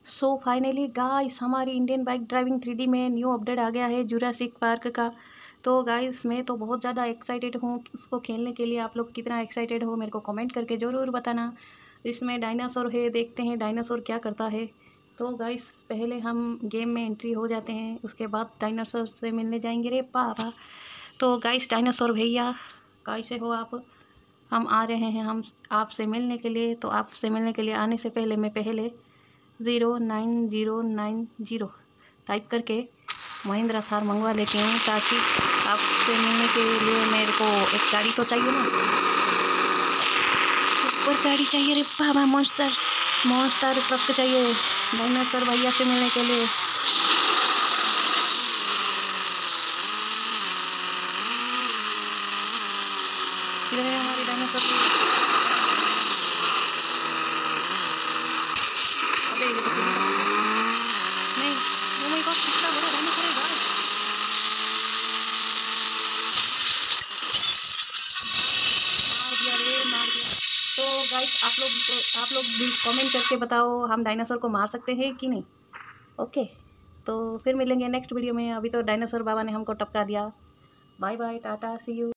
सो finally guys हमारी Indian bike driving 3D में new update आ गया है जुरासिक पार्क का। तो गाइस मैं तो बहुत ज़्यादा एक्साइटेड हूँ उसको खेलने के लिए। आप लोग कितना एक्साइटेड हो मेरे को कमेंट करके ज़रूर बताना। इसमें डायनासोर है, देखते हैं डायनासोर क्या करता है। तो गाइस पहले हम गेम में एंट्री हो जाते हैं, उसके बाद डायनासोर से मिलने जाएंगे रे पापा। तो गाइस डायनासोर भैया कैसे हो आप? हम आ रहे हैं हम आपसे मिलने के लिए। तो आपसे मिलने के लिए आने से पहले मैं 09090 टाइप करके महिंद्रा थार मंगवा लेती हूँ, ताकि आपसे मिलने के लिए मेरे को एक गाड़ी तो चाहिए ना, सुपर गाड़ी चाहिए रे बाबा। मॉन्स्टर ट्रक चाहिए डायनासोर भैया से मिलने के लिए। किधर है हमारी डायनासोर भैया? अबे ये तो नहीं, ओ माय गॉड कितना बड़ा डायनासोर है गाइस। मार दिया रे, मार दिया। तो गाइस आप लोग भी कमेंट करके बताओ हम डायनासोर को मार सकते हैं कि नहीं। ओके, तो फिर मिलेंगे नेक्स्ट वीडियो में। अभी तो डायनासोर बाबा ने हमको टपका दिया। Bye bye, tata, see you.